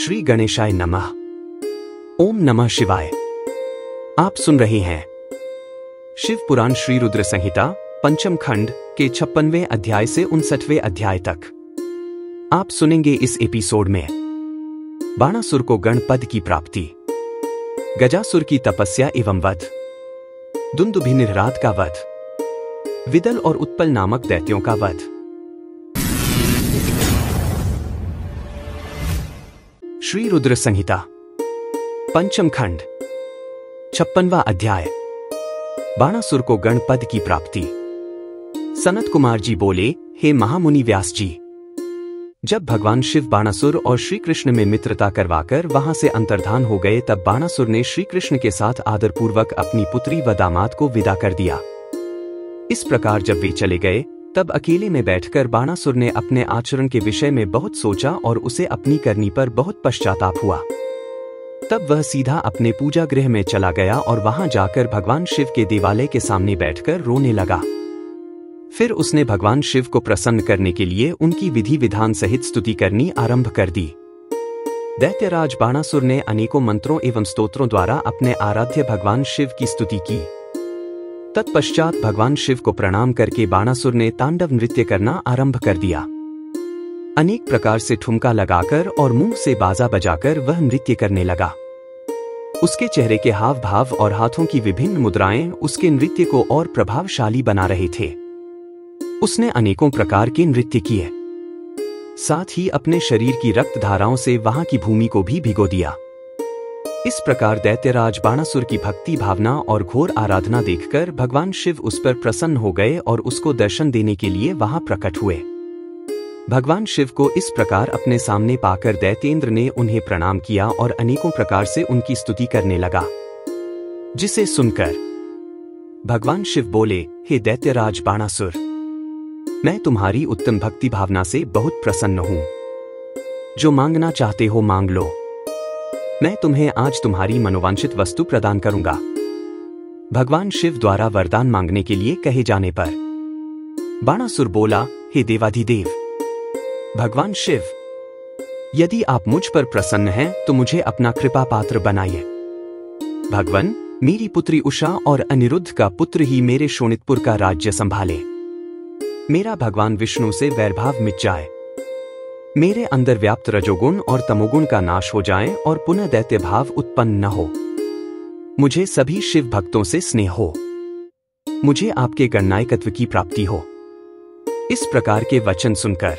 श्री गणेशाय नमः। ओम नमः शिवाय। आप सुन रहे हैं शिव पुराण श्री रुद्र संहिता पंचम खंड के 56वें अध्याय से 59वें अध्याय तक। आप सुनेंगे इस एपिसोड में बाणासुर को गण पद की प्राप्ति, गजासुर की तपस्या एवं वध, दुंदुभि निरात का वध, विदल और उत्पल नामक दैत्यों का वध। श्री रुद्र संहिता पंचम खंड 56वां अध्याय। बाणासुर को गण पद की प्राप्ति। सनत कुमार जी बोले, हे महामुनि व्यास जी, जब भगवान शिव बाणासुर और श्री कृष्ण में मित्रता करवाकर वहां से अंतर्धान हो गए, तब बाणासुर ने श्री कृष्ण के साथ आदरपूर्वक अपनी पुत्री व दामाद को विदा कर दिया। इस प्रकार जब वे चले गए, तब अकेले में बैठकर बाणासुर ने अपने आचरण के विषय में बहुत सोचा और उसे अपनी करनी पर बहुत पश्चाताप हुआ। तब वह सीधा अपने पूजा गृह में चला गया और वहां जाकर भगवान शिव के देवालय के सामने बैठकर रोने लगा। फिर उसने भगवान शिव को प्रसन्न करने के लिए उनकी विधि विधान सहित स्तुति करनी आरंभ कर दी। दैत्यराज बाणासुर ने अनेकों मंत्रों एवं स्तोत्रों द्वारा अपने आराध्य भगवान शिव की स्तुति की। तत्पश्चात भगवान शिव को प्रणाम करके बाणासुर ने तांडव नृत्य करना आरंभ कर दिया। अनेक प्रकार से ठुमका लगाकर और मुंह से बाजा बजाकर वह नृत्य करने लगा। उसके चेहरे के हाव भाव और हाथों की विभिन्न मुद्राएं उसके नृत्य को और प्रभावशाली बना रहे थे। उसने अनेकों प्रकार के नृत्य किए, साथ ही अपने शरीर की रक्त धाराओं से वहां की भूमि को भी भिगो दिया। इस प्रकार दैत्यराज बाणासुर की भक्ति भावना और घोर आराधना देखकर भगवान शिव उस पर प्रसन्न हो गए और उसको दर्शन देने के लिए वहां प्रकट हुए। भगवान शिव को इस प्रकार अपने सामने पाकर दैत्येंद्र ने उन्हें प्रणाम किया और अनेकों प्रकार से उनकी स्तुति करने लगा, जिसे सुनकर भगवान शिव बोले, हे दैत्यराज बाणासुर, मैं तुम्हारी उत्तम भक्ति भावना से बहुत प्रसन्न हूं। जो मांगना चाहते हो मांग लो, मैं तुम्हें आज तुम्हारी मनोवांछित वस्तु प्रदान करूंगा। भगवान शिव द्वारा वरदान मांगने के लिए कहे जाने पर बाणासुर बोला, हे देवाधिदेव भगवान शिव, यदि आप मुझ पर प्रसन्न हैं तो मुझे अपना कृपा पात्र बनाइए। भगवान, मेरी पुत्री उषा और अनिरुद्ध का पुत्र ही मेरे शोणितपुर का राज्य संभाले। मेरा भगवान विष्णु से वैरभाव मिट जाए, मेरे अंदर व्याप्त रजोगुण और तमोगुण का नाश हो जाए और पुनः दैत्य भाव उत्पन्न न हो। मुझे सभी शिव भक्तों से स्नेह हो, मुझे आपके गणनायकत्व की प्राप्ति हो। इस प्रकार के वचन सुनकर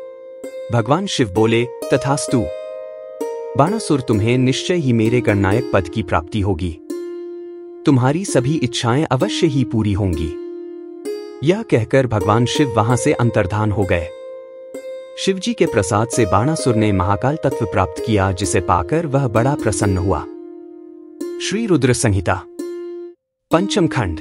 भगवान शिव बोले, तथास्तु। बाणासुर, तुम्हें निश्चय ही मेरे गणनायक पद की प्राप्ति होगी। तुम्हारी सभी इच्छाएं अवश्य ही पूरी होंगी। यह कहकर भगवान शिव वहां से अंतर्धान हो गए। शिवजी के प्रसाद से बाणासुर ने महाकाल तत्व प्राप्त किया, जिसे पाकर वह बड़ा प्रसन्न हुआ। श्री रुद्र संहिता पंचम खंड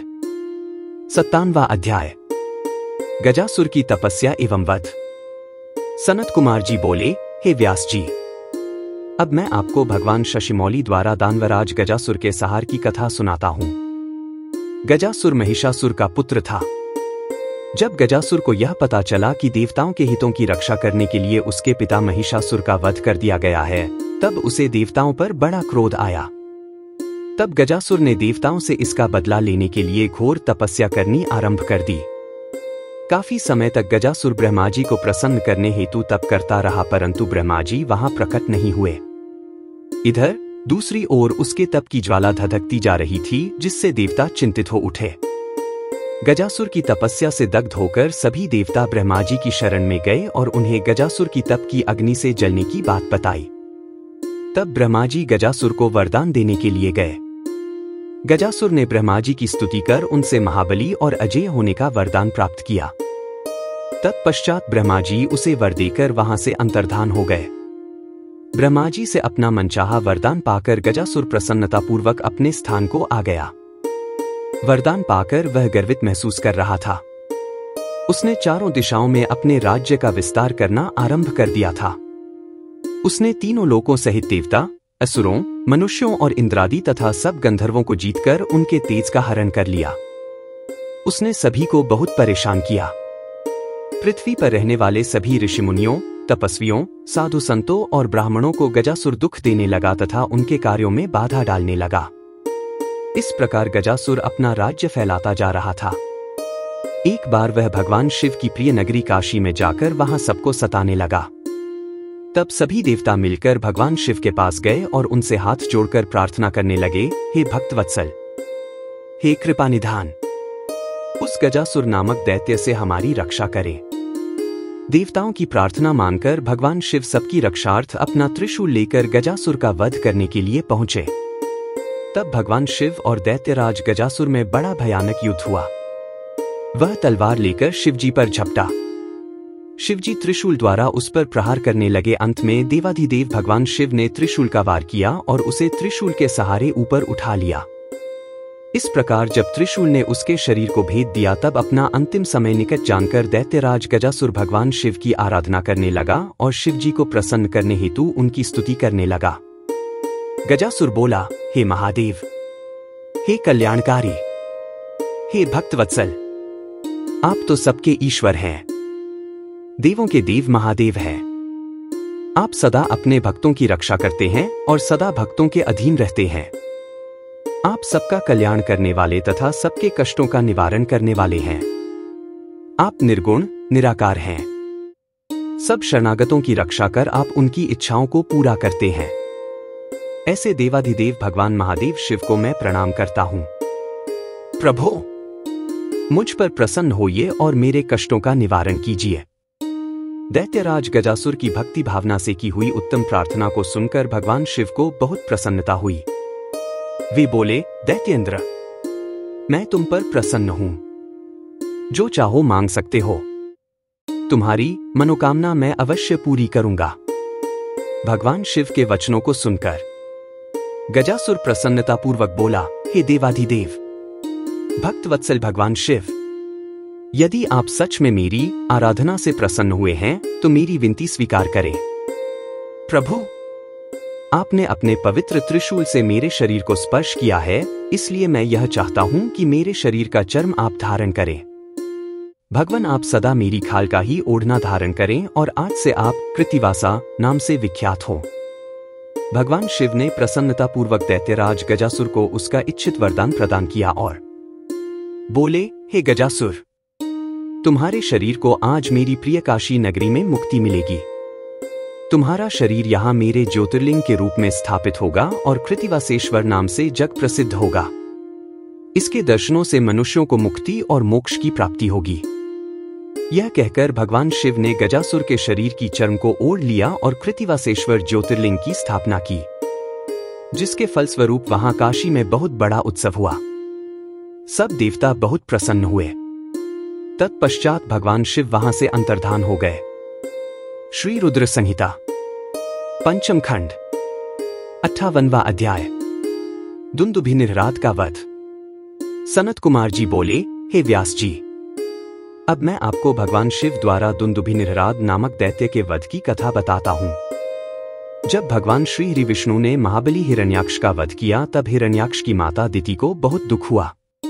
57वां अध्याय। गजासुर की तपस्या एवं वध। सनत कुमार जी बोले, हे व्यास जी, अब मैं आपको भगवान शशिमौली द्वारा दानवराज गजासुर के संहार की कथा सुनाता हूं। गजासुर महिषासुर का पुत्र था। जब गजासुर को यह पता चला कि देवताओं के हितों की रक्षा करने के लिए उसके पिता महिषासुर का वध कर दिया गया है, तब उसे देवताओं पर बड़ा क्रोध आया। तब गजासुर ने देवताओं से इसका बदला लेने के लिए घोर तपस्या करनी आरंभ कर दी। काफी समय तक गजासुर ब्रह्मा जी को प्रसन्न करने हेतु तप करता रहा, परंतु ब्रह्मा जी वहां प्रकट नहीं हुए। इधर दूसरी ओर उसके तप की ज्वाला धधकती जा रही थी, जिससे देवता चिंतित हो उठे। गजासुर की तपस्या से दग्ध होकर सभी देवता ब्रह्मा जी की शरण में गए और उन्हें गजासुर की तप की अग्नि से जलने की बात बताई। तब ब्रह्मा जी गजासुर को वरदान देने के लिए गए। गजासुर ने ब्रह्मा जी की स्तुति कर उनसे महाबली और अजेय होने का वरदान प्राप्त किया। तत्पश्चात ब्रह्मा जी उसे वर देकर वहां से अंतर्धान हो गए। ब्रह्मा जी से अपना मनचाहा वरदान पाकर गजासुर प्रसन्नतापूर्वक अपने स्थान को आ गया। वरदान पाकर वह गर्वित महसूस कर रहा था। उसने चारों दिशाओं में अपने राज्य का विस्तार करना आरंभ कर दिया था। उसने तीनों लोकों सहित देवता, असुरों, मनुष्यों और इंद्रादि तथा सब गंधर्वों को जीतकर उनके तेज का हरण कर लिया। उसने सभी को बहुत परेशान किया। पृथ्वी पर रहने वाले सभी ऋषिमुनियों, तपस्वियों, साधु संतों और ब्राह्मणों को गजासुर दुख देने लगा तथा उनके कार्यों में बाधा डालने लगा। इस प्रकार गजासुर अपना राज्य फैलाता जा रहा था। एक बार वह भगवान शिव की प्रिय नगरी काशी में जाकर वहां सबको सताने लगा। तब सभी देवता मिलकर भगवान शिव के पास गए और उनसे हाथ जोड़कर प्रार्थना करने लगे, हे भक्तवत्सल, हे कृपानिधान, उस गजासुर नामक दैत्य से हमारी रक्षा करें। देवताओं की प्रार्थना मानकर भगवान शिव सबकी रक्षार्थ अपना त्रिशूल लेकर गजासुर का वध करने के लिए पहुंचे। तब भगवान शिव और दैत्यराज गजासुर में बड़ा भयानक युद्ध हुआ। वह तलवार लेकर शिवजी पर झपटा। शिवजी त्रिशूल द्वारा उस पर प्रहार करने लगे। अंत में देवाधिदेव भगवान शिव ने त्रिशूल का वार किया और उसे त्रिशूल के सहारे ऊपर उठा लिया। इस प्रकार जब त्रिशूल ने उसके शरीर को भेद दिया तब अपना अंतिम समय निकट जानकर दैत्यराज गजासुर भगवान शिव की आराधना करने लगा और शिवजी को प्रसन्न करने हेतु उनकी स्तुति करने लगा। गजासुर बोला, हे महादेव, हे कल्याणकारी, हे भक्तवत्सल, आप तो सबके ईश्वर हैं, देवों के देव महादेव हैं। आप सदा अपने भक्तों की रक्षा करते हैं और सदा भक्तों के अधीन रहते हैं। आप सबका कल्याण करने वाले तथा सबके कष्टों का निवारण करने वाले हैं। आप निर्गुण निराकार हैं। सब शरणागतों की रक्षा कर आप उनकी इच्छाओं को पूरा करते हैं। ऐसे देवाधिदेव भगवान महादेव शिव को मैं प्रणाम करता हूं। प्रभो, मुझ पर प्रसन्न होइए और मेरे कष्टों का निवारण कीजिए। दैत्यराज गजासुर की भक्ति भावना से की हुई उत्तम प्रार्थना को सुनकर भगवान शिव को बहुत प्रसन्नता हुई। वे बोले, दैत्येंद्र, मैं तुम पर प्रसन्न हूं। जो चाहो मांग सकते हो। तुम्हारी मनोकामना मैं अवश्य पूरी करूंगा। भगवान शिव के वचनों को सुनकर गजासुर प्रसन्नतापूर्वक बोला, हे देवाधिदेव भक्तवत्सल भगवान शिव, यदि आप सच में मेरी आराधना से प्रसन्न हुए हैं तो मेरी विनती स्वीकार करें। प्रभु, आपने अपने पवित्र त्रिशूल से मेरे शरीर को स्पर्श किया है, इसलिए मैं यह चाहता हूं कि मेरे शरीर का चर्म आप धारण करें। भगवान, आप सदा मेरी खाल का ही ओढ़ना धारण करें और आज से आप कृतिवासा नाम से विख्यात हो। भगवान शिव ने प्रसन्नतापूर्वक दैत्यराज गजासुर को उसका इच्छित वरदान प्रदान किया और बोले, हे गजासुर, तुम्हारे शरीर को आज मेरी प्रिय काशी नगरी में मुक्ति मिलेगी। तुम्हारा शरीर यहां मेरे ज्योतिर्लिंग के रूप में स्थापित होगा और कृतिवासेश्वर नाम से जग प्रसिद्ध होगा। इसके दर्शनों से मनुष्यों को मुक्ति और मोक्ष की प्राप्ति होगी। यह कहकर भगवान शिव ने गजासुर के शरीर की चर्म को ओढ़ लिया और कृतिवासेश्वर ज्योतिर्लिंग की स्थापना की, जिसके फलस्वरूप वहां काशी में बहुत बड़ा उत्सव हुआ। सब देवता बहुत प्रसन्न हुए। तत्पश्चात भगवान शिव वहां से अंतर्धान हो गए। श्री रुद्र संहिता पंचम खंड 58वां अध्याय। दुंदुभि निरराद का वध। सनत कुमार जी बोले, हे व्यास जी, अब मैं आपको भगवान शिव द्वारा दुंदुभि निरराद नामक दैत्य के वध की कथा बताता हूं। जब भगवान श्री हरि विष्णु ने महाबली हिरण्याक्ष का वध किया तब हिरण्याक्ष की माता दिति को बहुत दुख हुआ।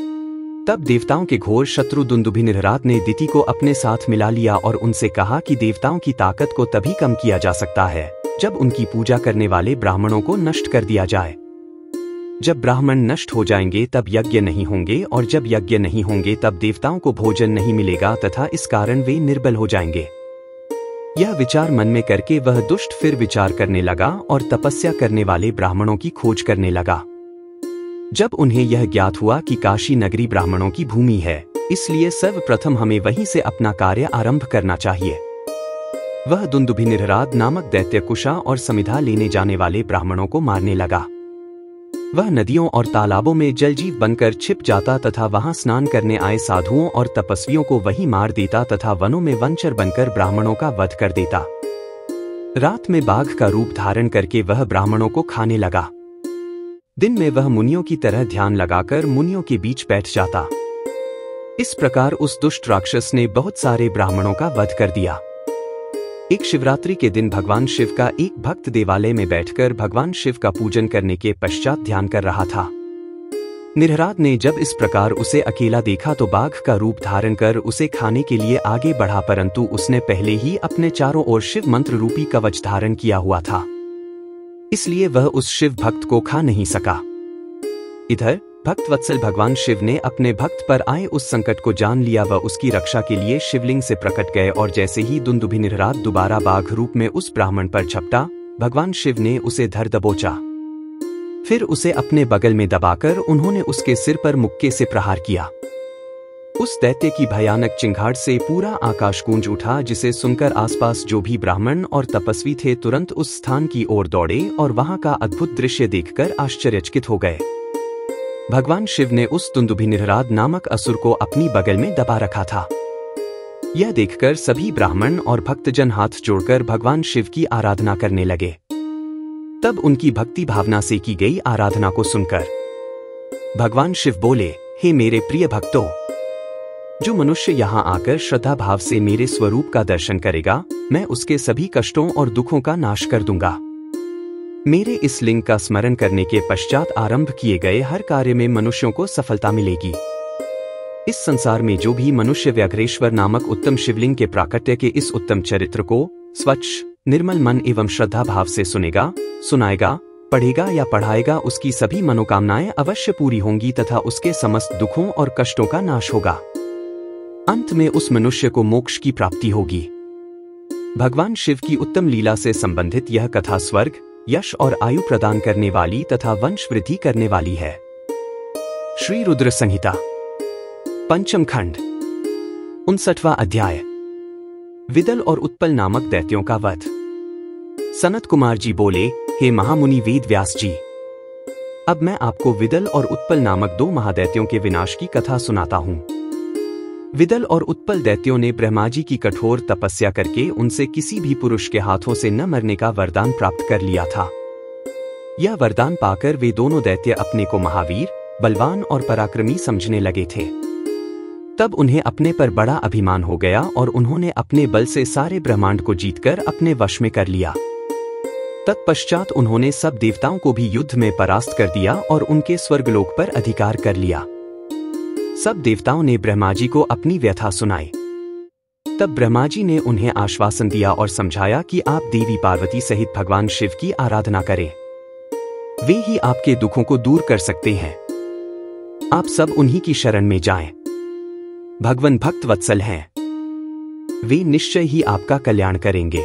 तब देवताओं के घोर शत्रु दुंदुभि निरराद ने दिति को अपने साथ मिला लिया और उनसे कहा कि देवताओं की ताकत को तभी कम किया जा सकता है जब उनकी पूजा करने वाले ब्राह्मणों को नष्ट कर दिया जाए। जब ब्राह्मण नष्ट हो जाएंगे तब यज्ञ नहीं होंगे और जब यज्ञ नहीं होंगे तब देवताओं को भोजन नहीं मिलेगा तथा इस कारण वे निर्बल हो जाएंगे। यह विचार मन में करके वह दुष्ट फिर विचार करने लगा और तपस्या करने वाले ब्राह्मणों की खोज करने लगा। जब उन्हें यह ज्ञात हुआ कि काशी नगरी ब्राह्मणों की भूमि है, इसलिए सर्वप्रथम हमें वहीं से अपना कार्य आरंभ करना चाहिए। वह दुंदुभि निरराद नामक दैत्य कुशा और समिधा लेने जाने वाले ब्राह्मणों को मारने लगा। वह नदियों और तालाबों में जलजीव बनकर छिप जाता तथा वहां स्नान करने आए साधुओं और तपस्वियों को वहीं मार देता तथा वनों में वनचर बनकर ब्राह्मणों का वध कर देता। रात में बाघ का रूप धारण करके वह ब्राह्मणों को खाने लगा। दिन में वह मुनियों की तरह ध्यान लगाकर मुनियों के बीच बैठ जाता। इस प्रकार उस दुष्ट राक्षस ने बहुत सारे ब्राह्मणों का वध कर दिया। एक शिवरात्रि के दिन भगवान शिव का एक भक्त देवालय में बैठकर भगवान शिव का पूजन करने के पश्चात ध्यान कर रहा था। निरहराद ने जब इस प्रकार उसे अकेला देखा तो बाघ का रूप धारण कर उसे खाने के लिए आगे बढ़ा, परंतु उसने पहले ही अपने चारों ओर शिव मंत्र रूपी कवच धारण किया हुआ था, इसलिए वह उस शिव भक्त को खा नहीं सका। इधर भक्त वत्सल भगवान शिव ने अपने भक्त पर आए उस संकट को जान लिया। वह उसकी रक्षा के लिए शिवलिंग से प्रकट गए और जैसे ही दुंदुभि निरहराद दोबारा बाघ रूप में उस ब्राह्मण पर झपटा, भगवान शिव ने उसे धर दबोचा। फिर उसे अपने बगल में दबाकर उन्होंने उसके सिर पर मुक्के से प्रहार किया। उस दैत्य की भयानक चिंगाड़ से पूरा आकाश गूंज उठा, जिसे सुनकर आसपास जो भी ब्राह्मण और तपस्वी थे तुरंत उस स्थान की ओर दौड़े और वहां का अद्भुत दृश्य देखकर आश्चर्यचकित हो गए। भगवान शिव ने उस दुंदुभि निरहराद नामक असुर को अपनी बगल में दबा रखा था। यह देखकर सभी ब्राह्मण और भक्तजन हाथ जोड़कर भगवान शिव की आराधना करने लगे। तब उनकी भक्ति भावना से की गई आराधना को सुनकर भगवान शिव बोले, हे मेरे प्रिय भक्तों, जो मनुष्य यहाँ आकर श्रद्धा भाव से मेरे स्वरूप का दर्शन करेगा, मैं उसके सभी कष्टों और दुखों का नाश कर दूंगा। मेरे इस लिंग का स्मरण करने के पश्चात आरंभ किए गए हर कार्य में मनुष्यों को सफलता मिलेगी। इस संसार में जो भी मनुष्य व्याघ्रेश्वर नामक उत्तम शिवलिंग के प्राकट्य के इस उत्तम चरित्र को स्वच्छ निर्मल मन एवं श्रद्धा भाव से सुनेगा, सुनाएगा, पढ़ेगा या पढ़ाएगा, उसकी सभी मनोकामनाएं अवश्य पूरी होंगी तथा उसके समस्त दुखों और कष्टों का नाश होगा। अंत में उस मनुष्य को मोक्ष की प्राप्ति होगी। भगवान शिव की उत्तम लीला से संबंधित यह कथा स्वर्ग, यश और आयु प्रदान करने वाली तथा वंश वृद्धि करने वाली है। श्री रुद्र संहिता पंचम खंड 59वां अध्याय। विदल और उत्पल नामक दैत्यों का वध। सनत कुमार जी बोले, हे महामुनि वेद व्यास जी, अब मैं आपको विदल और उत्पल नामक दो महादैत्यों के विनाश की कथा सुनाता हूं। विदल और उत्पल दैत्यों ने ब्रह्मा जी की कठोर तपस्या करके उनसे किसी भी पुरुष के हाथों से न मरने का वरदान प्राप्त कर लिया था। यह वरदान पाकर वे दोनों दैत्य अपने को महावीर, बलवान और पराक्रमी समझने लगे थे। तब उन्हें अपने पर बड़ा अभिमान हो गया और उन्होंने अपने बल से सारे ब्रह्मांड को जीतकर अपने वश में कर लिया। तत्पश्चात उन्होंने सब देवताओं को भी युद्ध में परास्त कर दिया और उनके स्वर्गलोक पर अधिकार कर लिया। सब देवताओं ने ब्रह्मा जी को अपनी व्यथा सुनाई। तब ब्रह्मा जी ने उन्हें आश्वासन दिया और समझाया कि आप देवी पार्वती सहित भगवान शिव की आराधना करें, वे ही आपके दुखों को दूर कर सकते हैं। आप सब उन्हीं की शरण में जाएं। भगवान भक्त वत्सल हैं, वे निश्चय ही आपका कल्याण करेंगे।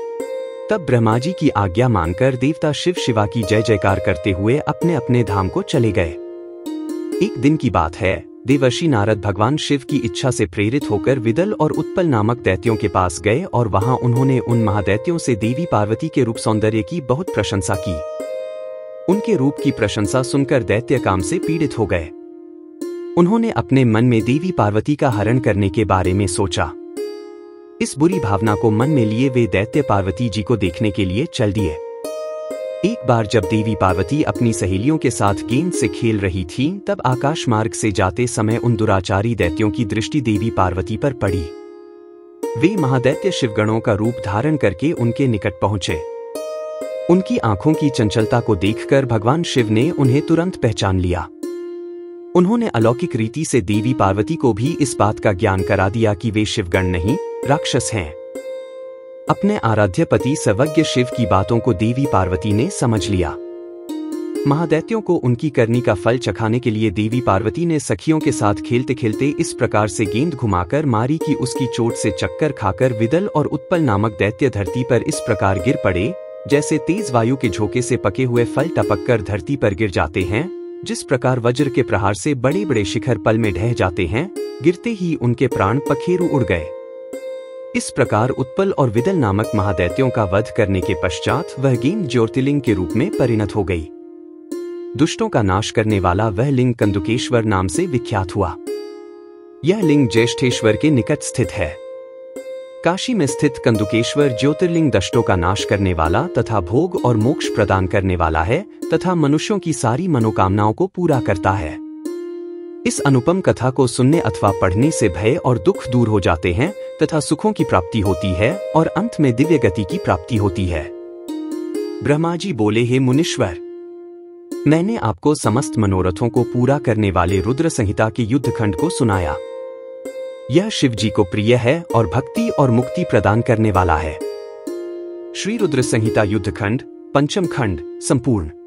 तब ब्रह्मा जी की आज्ञा मानकर देवता शिव शिवा की जय जयकार करते हुए अपने अपने धाम को चले गए। एक दिन की बात है, देवर्षि नारद भगवान शिव की इच्छा से प्रेरित होकर विदल और उत्पल नामक दैत्यों के पास गए और वहां उन्होंने उन महादैत्यों से देवी पार्वती के रूप सौंदर्य की बहुत प्रशंसा की। उनके रूप की प्रशंसा सुनकर दैत्य काम से पीड़ित हो गए। उन्होंने अपने मन में देवी पार्वती का हरण करने के बारे में सोचा। इस बुरी भावना को मन में लिए वे दैत्य पार्वती जी को देखने के लिए चल दिए। एक बार जब देवी पार्वती अपनी सहेलियों के साथ गेंद से खेल रही थीं, तब आकाश मार्ग से जाते समय उन दुराचारी दैत्यों की दृष्टि देवी पार्वती पर पड़ी। वे महादैत्य शिवगणों का रूप धारण करके उनके निकट पहुंचे। उनकी आंखों की चंचलता को देखकर भगवान शिव ने उन्हें तुरंत पहचान लिया। उन्होंने अलौकिक रीति से देवी पार्वती को भी इस बात का ज्ञान करा दिया कि वे शिवगण नहीं, राक्षस हैं। अपने आराध्य पति सर्वज्ञ शिव की बातों को देवी पार्वती ने समझ लिया। महादैत्यों को उनकी करनी का फल चखाने के लिए देवी पार्वती ने सखियों के साथ खेलते खेलते इस प्रकार से गेंद घुमाकर मारी कि उसकी चोट से चक्कर खाकर विदल और उत्पल नामक दैत्य धरती पर इस प्रकार गिर पड़े, जैसे तेज वायु के झोंके से पके हुए फल टपक कर धरती पर गिर जाते हैं। जिस प्रकार वज्र के प्रहार से बड़े बड़े शिखर पल में ढह जाते हैं, गिरते ही उनके प्राण पखेरु उड़ गए। इस प्रकार उत्पल और विदल नामक महादैत्यों का वध करने के पश्चात वह गेंद ज्योतिर्लिंग के रूप में परिणत हो गई। दुष्टों का नाश करने वाला वह लिंग कंदुकेश्वर नाम से विख्यात हुआ। यह लिंग ज्येष्ठेश्वर के निकट स्थित है। काशी में स्थित कंदुकेश्वर ज्योतिर्लिंग दुष्टों का नाश करने वाला तथा भोग और मोक्ष प्रदान करने वाला है तथा मनुष्यों की सारी मनोकामनाओं को पूरा करता है। इस अनुपम कथा को सुनने अथवा पढ़ने से भय और दुख दूर हो जाते हैं तथा सुखों की प्राप्ति होती है और अंत में दिव्य गति की प्राप्ति होती है। ब्रह्मा जी बोले, हे मुनीश्वर, मैंने आपको समस्त मनोरथों को पूरा करने वाले रुद्र संहिता के युद्ध खंड को सुनाया। यह शिव जी को प्रिय है और भक्ति और मुक्ति प्रदान करने वाला है। श्री रुद्र संहिता युद्ध खंड पंचम खंड संपूर्ण।